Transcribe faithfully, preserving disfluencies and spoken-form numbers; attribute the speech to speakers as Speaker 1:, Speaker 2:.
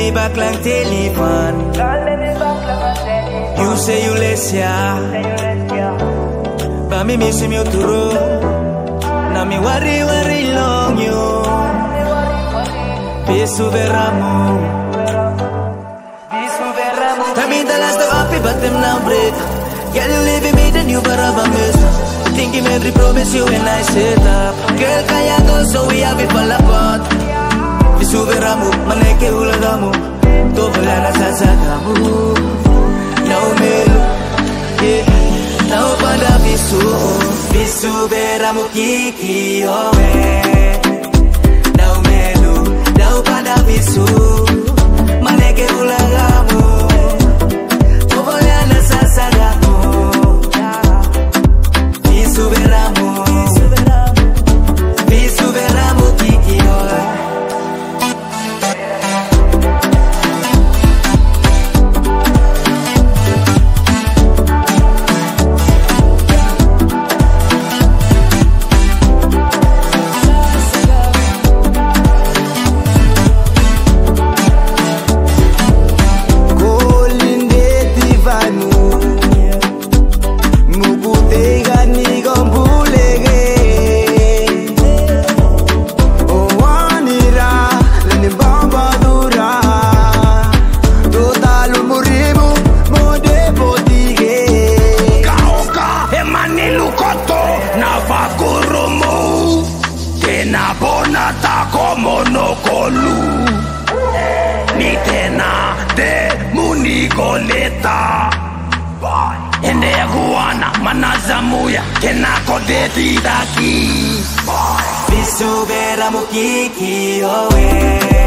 Speaker 1: me back like telephone. You say you less ya, but me miss you too. Now me worry worry long you. Bisu veramu, bisu veramu. Tell me the last of happy, but them now break. Girl, you leaving me, then you better miss. Thinking every promise you and I set up. Girl, kaya go so we have it fall apart. Bisu veramu, maneke ulagamu. To wala na sasagamu. Now me, yeah. Now pada bisu, bisu veramu kiki owe. Now me lu, now pada bisu, maneke ulagamu. To wala na sasagamu. Bisu veramu, bisu veramu kiki owe.
Speaker 2: Ende guana manazamuya kenako deti daki.
Speaker 1: Bisu veramu kiki owe.